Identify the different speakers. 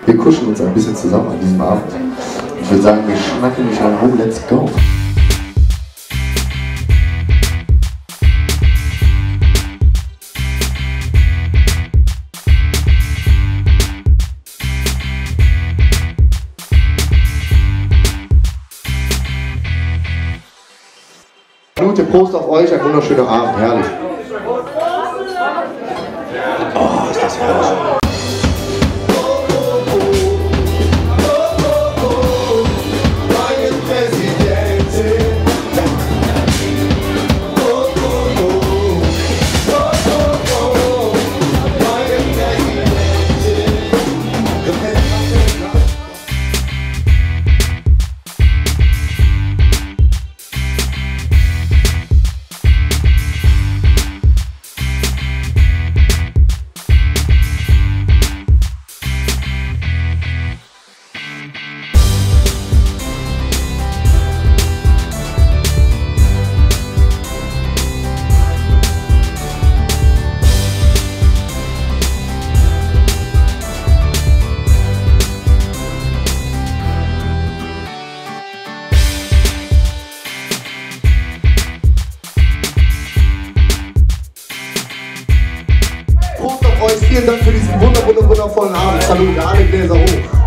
Speaker 1: Wir kuscheln uns ein bisschen zusammen an diesem Abend. Ich würde sagen, wir schnacken nicht an. Oh, let's go. Gute Prost auf euch, ein wunderschöner Abend, herrlich. Oh, ist das herrlich. Prost auf euch, vielen Dank für diesen wundervollen Abend. Salut, alle Gläser hoch.